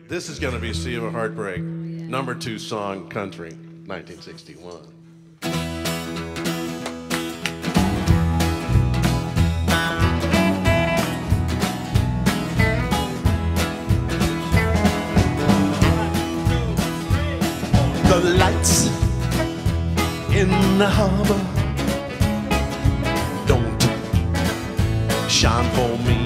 This is going to be Sea of a Heartbreak, #2 song, country, 1961. The lights in the harbor don't shine for me.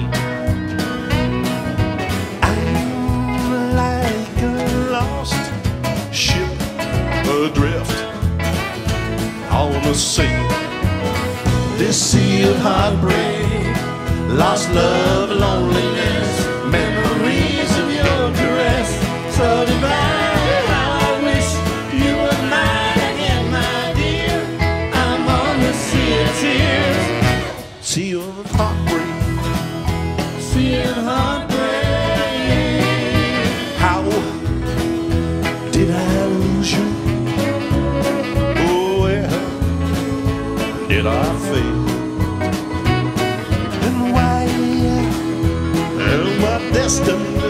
I'm like a lost ship adrift on the sea. This sea of heartbreak, lost love, loneliness, memories of your caress, so divine. Sea of heartbreak, sea of heartbreak. How did I lose you? Oh, where did I fail? And why am I destined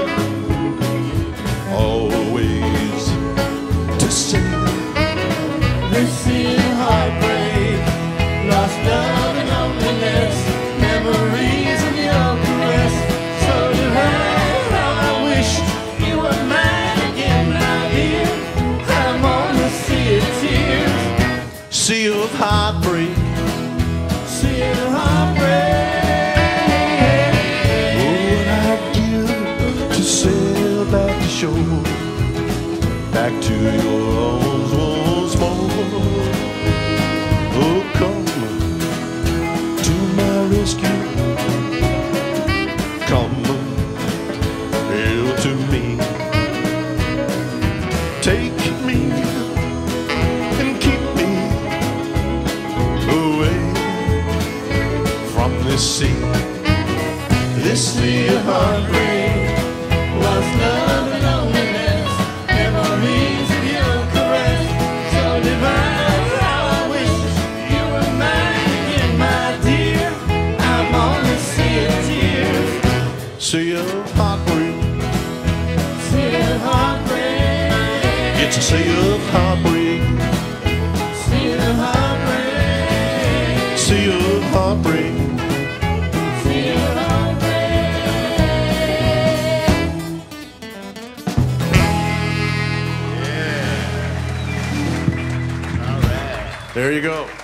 always to sail? This sea of heartbreak, lost love and loneliness, memories of your caress, so divine. How I wish you were mine again, my dear. I'm on the sea of tears, sea of heartbreak, sea of heartbreak. Oh, what I'd give to sail back to shore, back to your arms once more. Oh, come to my rescue, come hail to me. Take me and keep me away from this sea of heartbreak, lost love and loneliness, memories of your caress, so divine. How I wish you were mine again, my dear. I'm on the sea of tears, sea of heartbreak, sea of heartbreak. It's a sea of heartbreak, sea of heartbreak, sea of heartbreak, sea of heartbreak. There you go.